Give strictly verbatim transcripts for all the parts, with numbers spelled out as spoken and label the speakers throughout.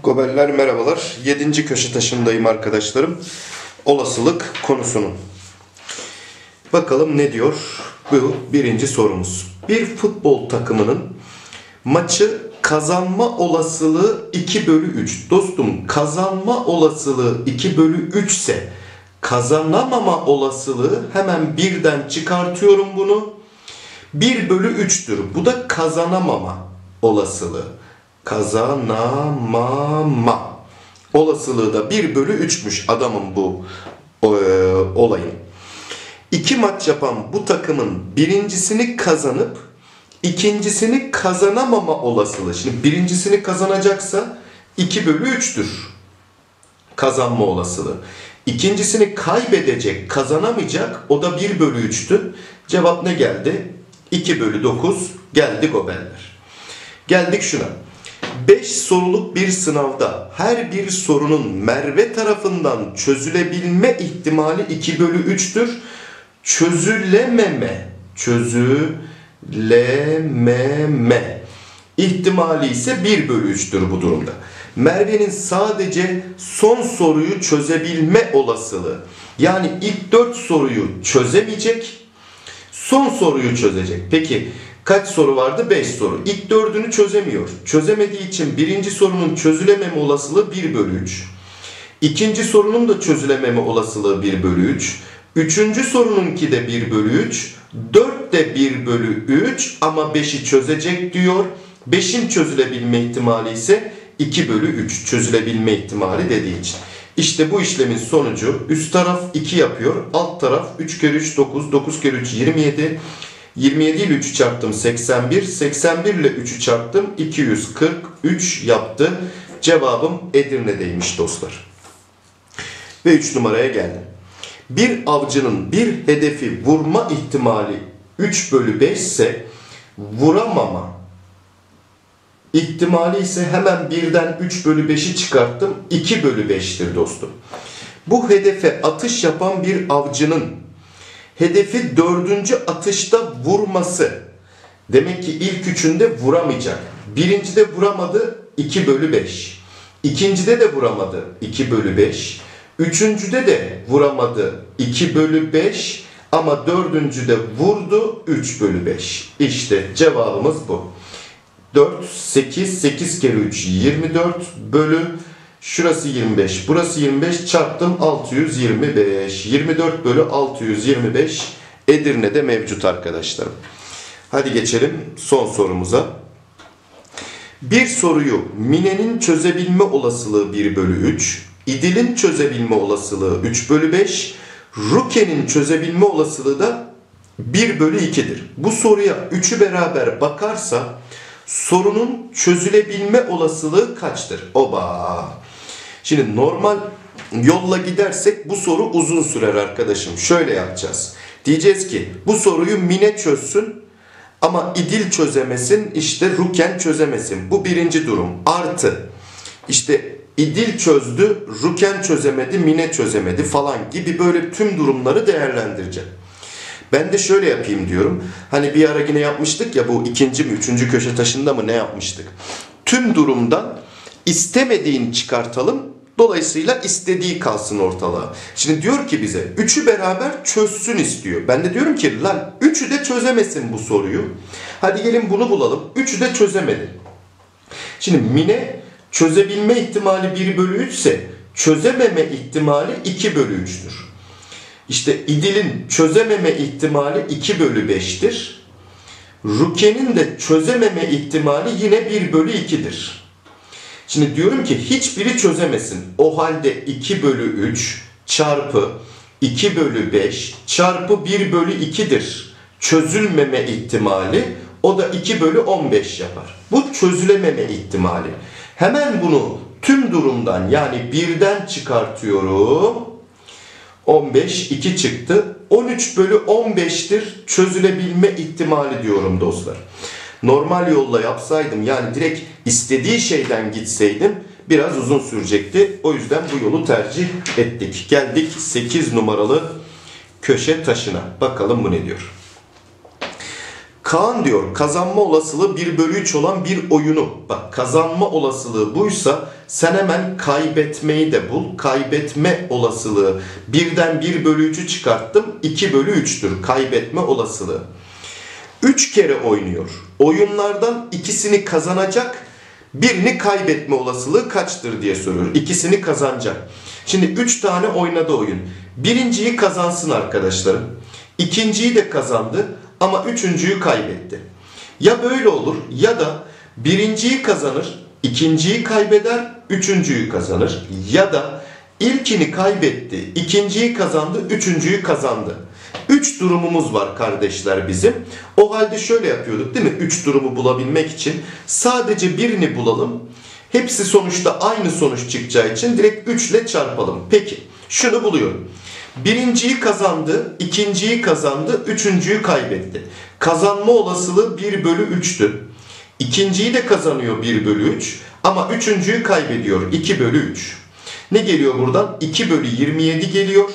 Speaker 1: Gobeller merhabalar. Yedinci köşe taşındayım arkadaşlarım. Olasılık konusunun. Bakalım ne diyor? Bu birinci sorumuz. Bir futbol takımının maçı kazanma olasılığı iki bölü üç. Dostum, kazanma olasılığı iki bölü üç ise kazanamama olasılığı, hemen birden çıkartıyorum bunu, bir bölü üçtür. Bu da kazanamama olasılığı. Kazanamama olasılığı da bir bölü üçmüş adamın bu e, olayın. İki maç yapan bu takımın birincisini kazanıp ikincisini kazanamama olasılığı. Şimdi birincisini kazanacaksa iki bölü üçtür kazanma olasılığı. İkincisini kaybedecek, kazanamayacak, o da bir bölü üçtü. Cevap ne geldi? iki bölü dokuz geldi gobeller. Geldik şuna. beş soruluk bir sınavda her bir sorunun Merve tarafından çözülebilme ihtimali iki bölü üçtür. Çözülememe, çözülememe ihtimali ise bir bölü üçtür bu durumda. Merve'nin sadece son soruyu çözebilme olasılığı, yani ilk dört soruyu çözemeyecek, son soruyu çözecek. Peki kaç soru vardı? beş soru. İlk dördünü çözemiyor. Çözemediği için birinci sorunun çözülememe olasılığı bir bölü üç. İkinci sorunun da çözülememe olasılığı bir bölü üç. Üçüncü sorununki de bir bölü üç. dört de bir bölü üç ama beşi çözecek diyor. beşin çözülebilme ihtimali ise iki bölü üç. Çözülebilme ihtimali dediği için. İşte bu işlemin sonucu üst taraf iki yapıyor. Alt taraf üç kere üç dokuz. dokuz kere üç yirmi yedi. yirmi yedi ile üçü çarptım seksen bir. seksen bir ile üçü çarptım iki yüz kırk üç yaptı. Cevabım Edirne'deymiş dostlar. Ve üç numaraya geldim. Bir avcının bir hedefi vurma ihtimali üç bölü beş ise vuramama ihtimali ise hemen birden üç bölü beşi çıkarttım. iki bölü beştir dostum. Bu hedefe atış yapan bir avcının hedefi dördüncü atışta vurması. Demek ki ilk üçünde vuramayacak. Birincide vuramadı, iki bölü beş. İkincide de vuramadı, iki bölü beş. Üçüncüde de vuramadı, iki bölü beş. Ama dördüncüde vurdu, üç bölü beş. İşte cevabımız bu. dört, sekiz, sekiz kere üç yirmi dört bölü şurası yirmi beş, burası yirmi beş, çarptım altı yüz yirmi beş. yirmi dört bölü altı yüz yirmi beş Edirne'de mevcut arkadaşlarım. Hadi geçelim son sorumuza. Bir soruyu Mine'nin çözebilme olasılığı bir bölü üç, İdil'in çözebilme olasılığı üç bölü beş, Rukiye'nin çözebilme olasılığı da bir bölü ikidir. Bu soruya üçü beraber bakarsa sorunun çözülebilme olasılığı kaçtır? Oba! Şimdi normal yolla gidersek bu soru uzun sürer arkadaşım. Şöyle yapacağız. Diyeceğiz ki bu soruyu Mine çözsün ama İdil çözemesin, işte Ruken çözemesin. Bu birinci durum. Artı işte İdil çözdü, Ruken çözemedi, Mine çözemedi falan gibi böyle tüm durumları değerlendireceğim. Ben de şöyle yapayım diyorum. Hani bir ara yine yapmıştık ya, bu ikinci mi üçüncü köşe taşında mı ne yapmıştık? Tüm durumdan istemediğini çıkartalım. Dolayısıyla istediği kalsın ortalığa. Şimdi diyor ki bize üçü beraber çözsün istiyor. Ben de diyorum ki lan üçü de çözemesin bu soruyu. Hadi gelin bunu bulalım. Üçü de çözemedi. Şimdi Mine çözebilme ihtimali bir bölü üç ise çözememe ihtimali iki bölü üçtür. İşte İdil'in çözememe ihtimali iki bölü beştir. Rukiye'nin de çözememe ihtimali yine bir bölü ikidir. Şimdi diyorum ki hiçbiri çözemesin. O halde iki bölü üç çarpı iki bölü beş çarpı bir bölü ikidir. Çözülmeme ihtimali, o da iki bölü on beş yapar. Bu çözülememe ihtimali. Hemen bunu tüm durumdan, yani birden çıkartıyorum. on beş, iki çıktı. on üç bölü on beştir çözülebilme ihtimali diyorum dostlar. Normal yolla yapsaydım, yani direkt istediği şeyden gitseydim biraz uzun sürecekti. O yüzden bu yolu tercih ettik. Geldik sekiz numaralı köşe taşına. Bakalım bu ne diyor. Kaan diyor kazanma olasılığı bir bölü üç olan bir oyunu. Bak kazanma olasılığı buysa sen hemen kaybetmeyi de bul. Kaybetme olasılığı birden bir bölü üçü çıkarttım. iki bölü üçtür kaybetme olasılığı. üç kere oynuyor. Oyunlardan ikisini kazanacak, birini kaybetme olasılığı kaçtır diye soruyor. İkisini kazanacak. Şimdi üç tane oynadı oyun. Birinciyi kazansın arkadaşlarım. İkinciyi de kazandı ama üçüncüyü kaybetti. Ya böyle olur ya da birinciyi kazanır, ikinciyi kaybeder, üçüncüyü kazanır. Ya da ilkini kaybetti, ikinciyi kazandı, üçüncüyü kazandı. Üç durumumuz var kardeşler bizim. O halde şöyle yapıyorduk değil mi? Üç durumu bulabilmek için sadece birini bulalım. Hepsi sonuçta aynı sonuç çıkacağı için direkt üç ile çarpalım. Peki şunu buluyorum. Birinciyi kazandı, ikinciyi kazandı, üçüncüyü kaybetti. Kazanma olasılığı bir bölü üçtü. İkinciyi de kazanıyor bir bölü üç ama üçüncüyü kaybediyor iki bölü üç. Ne geliyor buradan? iki bölü yirmi yedi geliyor.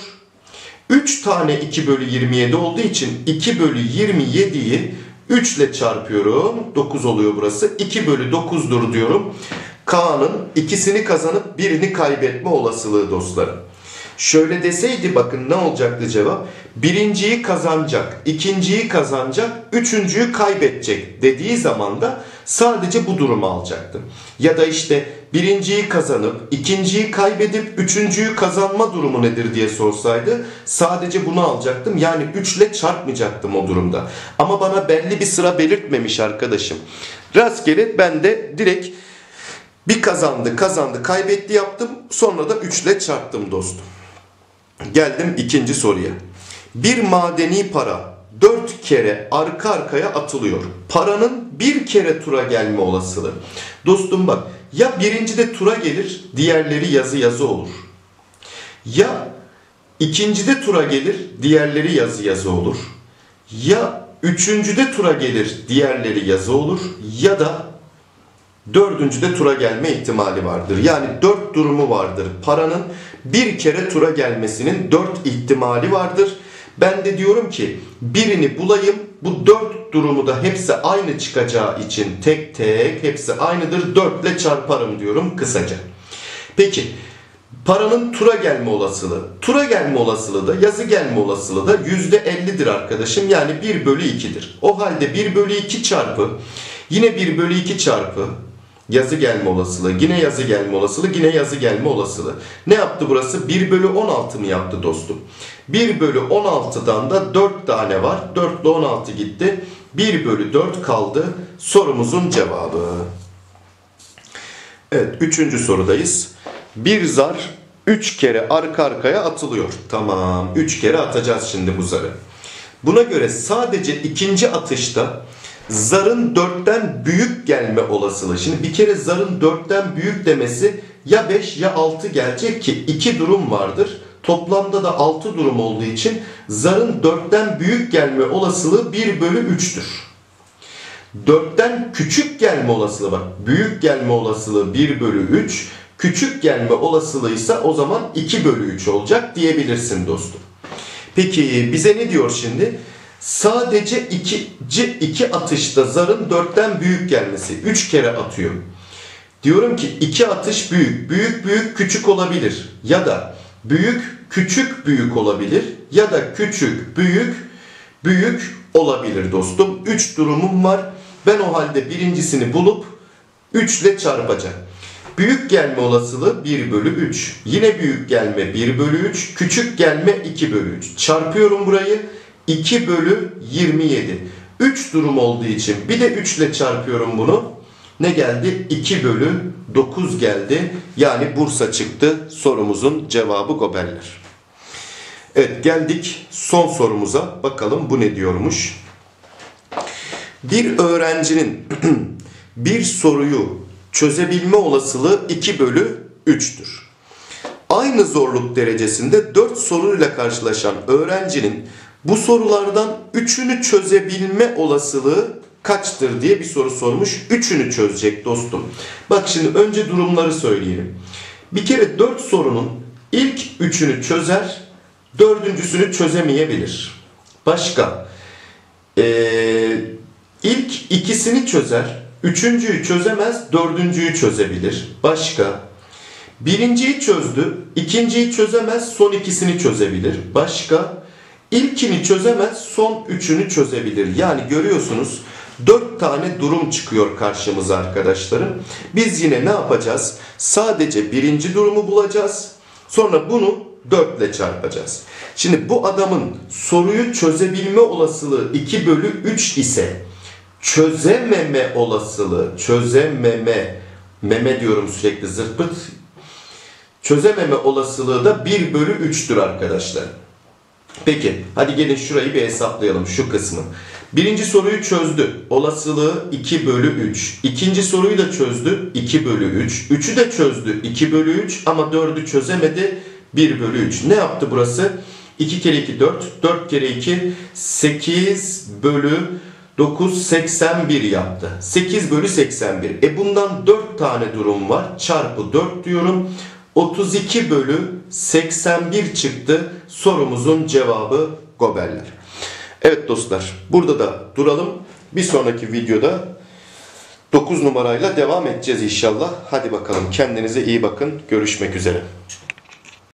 Speaker 1: üç tane iki bölü yirmi yedi olduğu için iki bölü yirmi yediyi üç ile çarpıyorum. dokuz oluyor burası. iki bölü dokuzdur diyorum. Kaan'ın ikisini kazanıp birini kaybetme olasılığı dostlarım. Şöyle deseydi bakın ne olacaktı cevap? Birinciyi kazanacak, ikinciyi kazanacak, üçüncüyü kaybedecek dediği zaman da sadece bu durumu alacaktım. Ya da işte birinciyi kazanıp, ikinciyi kaybedip, üçüncüyü kazanma durumu nedir diye sorsaydı sadece bunu alacaktım. Yani üç ile çarpmayacaktım o durumda. Ama bana belli bir sıra belirtmemiş arkadaşım. Rastgele ben de direkt bir kazandı, kazandı, kaybetti yaptım. Sonra da üç ile çarptım dostum. Geldim ikinci soruya. Bir madeni para dört kere arka arkaya atılıyor. Paranın bir kere tura gelme olasılığı. Dostum bak ya birincide tura gelir diğerleri yazı yazı olur. Ya ikincide tura gelir diğerleri yazı yazı olur. Ya üçüncüde tura gelir diğerleri yazı olur. Ya da dördüncüde tura gelme ihtimali vardır. Yani dört durumu vardır. Paranın bir kere tura gelmesinin dört ihtimali vardır. Ben de diyorum ki birini bulayım. Bu dört durumu da hepsi aynı çıkacağı için tek tek hepsi aynıdır. dört ile çarparım diyorum kısaca. Peki paranın tura gelme olasılığı. Tura gelme olasılığı da yazı gelme olasılığı da yüzde ellidir arkadaşım. Yani bir bölü ikidir. O halde bir bölü iki çarpı yine bir bölü iki çarpı yazı gelme olasılığı, yine yazı gelme olasılığı, yine yazı gelme olasılığı. Ne yaptı burası? bir bölü on altı mı yaptı dostum? bir bölü on altıdan da dört tane var. dört ile on altı gitti. bir bölü dört kaldı. Sorumuzun cevabı. Evet, üçüncü sorudayız. Bir zar üç kere arka arkaya atılıyor. Tamam, üç kere atacağız şimdi bu zarı. Buna göre sadece ikinci atışta zarın dörtten büyük gelme olasılığı. Şimdi bir kere zarın dörtten büyük demesi ya beş ya altı gelecek ki iki durum vardır. Toplamda da altı durum olduğu için zarın dörtten büyük gelme olasılığı bir bölü üçtür. dörtten küçük gelme olasılığı bak. Büyük gelme olasılığı bir bölü üç. Küçük gelme olasılığı ise o zaman iki bölü üç olacak diyebilirsin dostum. Peki bize ne diyor şimdi? Sadece ikinci iki atışta zarın dörtten büyük gelmesi. üç kere atıyor. Diyorum ki iki atış büyük. Büyük büyük küçük olabilir. Ya da büyük küçük büyük olabilir. Ya da küçük büyük büyük olabilir dostum. üç durumum var. Ben o halde birincisini bulup üç ile çarpacağım. Büyük gelme olasılığı bir bölü üç. Yine büyük gelme bir bölü üç. Küçük gelme iki bölü üç. Çarpıyorum burayı. iki bölü yirmi yedi. üç durum olduğu için bir de üç ile çarpıyorum bunu. Ne geldi? iki bölü dokuz geldi. Yani Bursa çıktı. Sorumuzun cevabı Goberler. Evet geldik son sorumuza. Bakalım bu ne diyormuş. Bir öğrencinin bir soruyu çözebilme olasılığı iki bölü üçtür. Aynı zorluk derecesinde dört soruyla karşılaşan öğrencinin bu sorulardan üçünü çözebilme olasılığı kaçtır diye bir soru sormuş. Üçünü çözecek dostum. Bak şimdi önce durumları söyleyelim. Bir kere dört sorunun ilk üçünü çözer, dördüncüsünü çözemeyebilir. Başka? Ee, İlk ikisini çözer, üçüncüyü çözemez, dördüncüyü çözebilir. Başka? Birinciyi çözdü, ikinciyi çözemez, son ikisini çözebilir. Başka? İlkini çözemez, son üçünü çözebilir. Yani görüyorsunuz dört tane durum çıkıyor karşımıza arkadaşlarım. Biz yine ne yapacağız? Sadece birinci durumu bulacağız. Sonra bunu dört ile çarpacağız. Şimdi bu adamın soruyu çözebilme olasılığı iki bölü üç ise çözememe olasılığı, çözememe, meme diyorum sürekli zırt pırt, çözememe olasılığı da bir bölü üçtür arkadaşlar. Peki hadi gelin şurayı bir hesaplayalım, şu kısmı. Birinci soruyu çözdü. Olasılığı iki bölü üç. İkinci soruyu da çözdü. iki bölü üç. Üçü de çözdü. iki bölü üç ama dördü çözemedi. bir bölü üç. Ne yaptı burası? iki kere iki dört. dört kere iki sekiz bölü dokuz seksen bir yaptı. sekiz bölü seksen bir. E bundan dört tane durum var. Çarpı dört diyorum. otuz iki bölü seksen bir çıktı. Sorumuzun cevabı Goberler. Evet dostlar, burada da duralım. Bir sonraki videoda dokuz numarayla devam edeceğiz inşallah. Hadi bakalım, kendinize iyi bakın. Görüşmek üzere.